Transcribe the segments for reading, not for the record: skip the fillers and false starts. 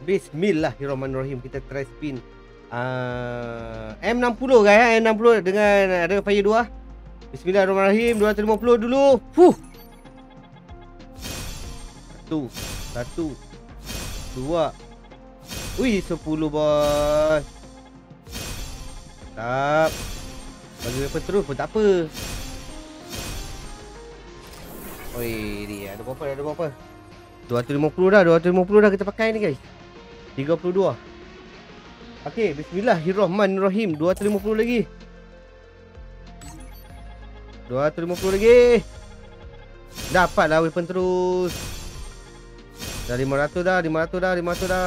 Bismillahirrahmanirrahim. Kita try spin M60 guys, M60 dengan ada fire 2. Bismillahirrahmanirrahim. 250 dulu. Satu 2. Wih, 10 bos. Tak. Bagi weapon terus pun tak apa. Oi, dia ada berapa? 250 dah, 250 dah kita pakai ni guys. 32. Okey, bismillahirrahmanirrahim. 250 lagi. 250 lagi. Dapatlah weapon terus. Dah 500 dah, 500 dah.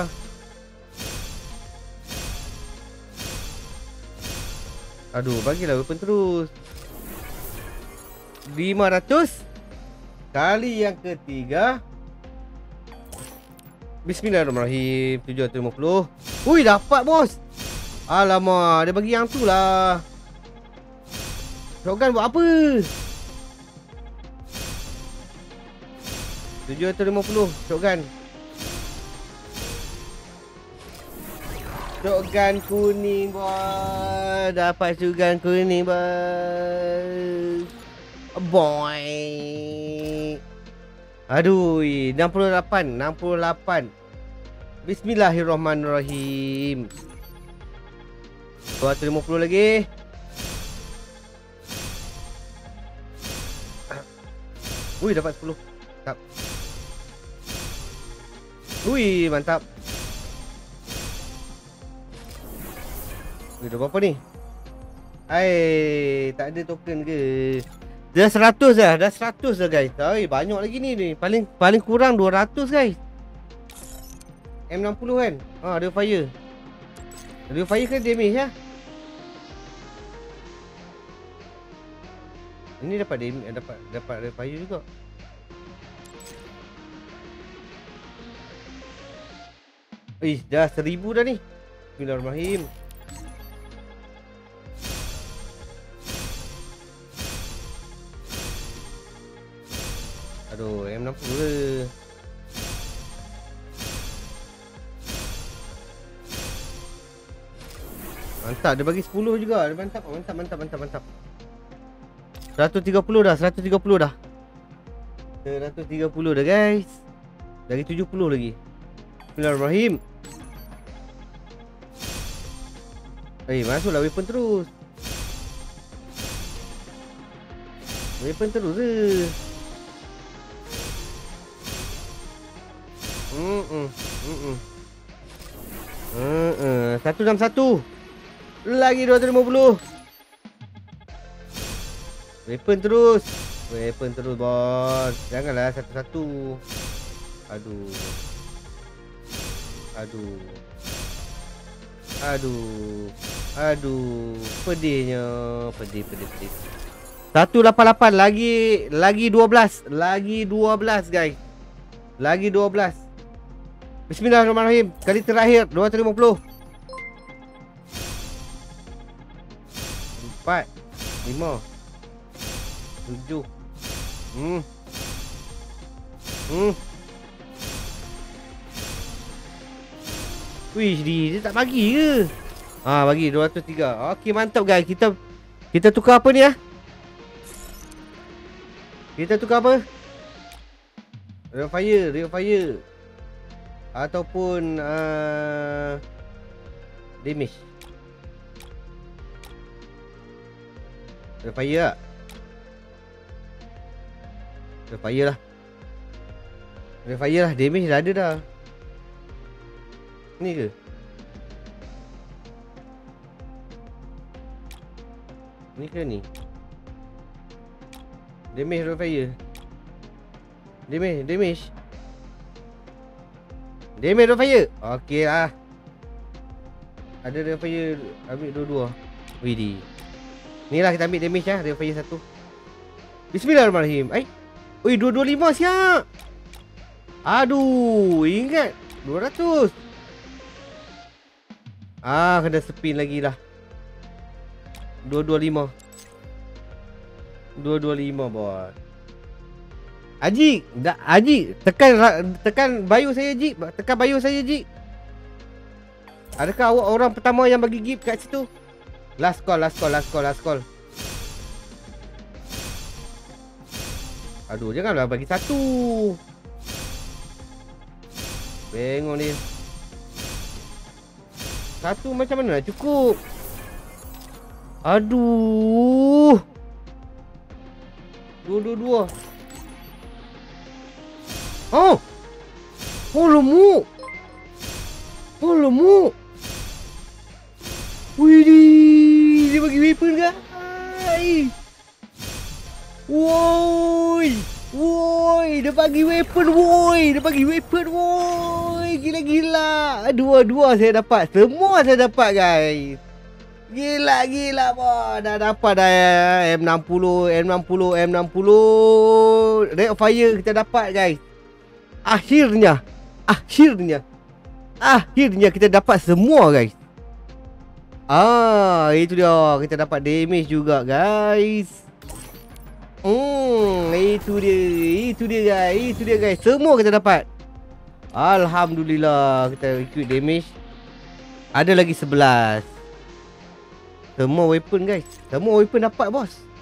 Aduh, bagilah weapon terus. 500 kali yang ketiga. Bismillahirrahmanirrahim. 750. Ui, dapat bos. Alamak, dia bagi yang tu lah. Shotgun buat apa? 750 shotgun. Shotgun kuning bos. Dapat shotgun kuning bos. Boy. Aduh, 68. Bismillahirrahmanirrahim. 250 lagi. Ui, dapat 10. Mantap. Ui, mantap. Ui, dah berapa ni? Tak ada token ke? Dah 100 dah. Dah 100 dah guys. Banyak lagi ni. Paling kurang 200 guys. M60 kan? Ada fire. Ada fire ke damage ya? Ini dapat damage, dapat fire juga. Dah 1000 dah ni. Bismillahirrahmanirrahim. Aduh, M60 ke. Mantap, dia bagi 10 juga. Dia mantap. 130 dah, 130 dah. 130 dah guys. Lagi 70 lagi. Bismillahirrahmanirrahim. Masuklah weapon terus. Weapon terus je. 161. Lagi 250. Weapon terus bos. Janganlah satu-satu. Aduh. Pedihnya. Pedih. 188 lagi 12. Lagi 12 guys. Lagi 12. Bismillahirrahmanirrahim. Kali terakhir 250. 4 5 7. Wih, dia tak bagi ke? Bagi 203. Okey, mantap guys. Kita tukar apa ni ya? Kita tukar apa? Real fire ataupun damage. Real fire lah. Real fire lah. Damage dah ada dah. Ni ke? Ni ke ni? Damage real fire. Damage real fire. Okey lah. Ada real fire. Ambil dua-dua. Widih. Ni lah kita ambil damage lah. Real fire 1. Bismillahirrahmanirrahim. 225 siap. Aduh, ingat 200. Kena spin lagi lah. 225 bos. Haji, tekan bayu saya Haji. Tekan bayu saya Haji. Adakah awak orang pertama yang bagi gift kat situ? Last call. Aduh, janganlah bagi satu. Bengong dia. Satu macam mana nak cukup? Aduh. Dua. Oh. Oh lemuk. Widih, dia bagi weapon guys. Woi, dia bagi weapon woi. Gila. Dua saya dapat. Semua saya dapat guys. Gila boh. Dah dapat dah M60. Red fire kita dapat guys. Akhirnya kita dapat semua guys. Itu dia. Kita dapat damage juga guys. Itu dia guys. Semua kita dapat. Alhamdulillah. Kita ikut damage. Ada lagi 11. Semua weapon guys. Semua weapon dapat bos.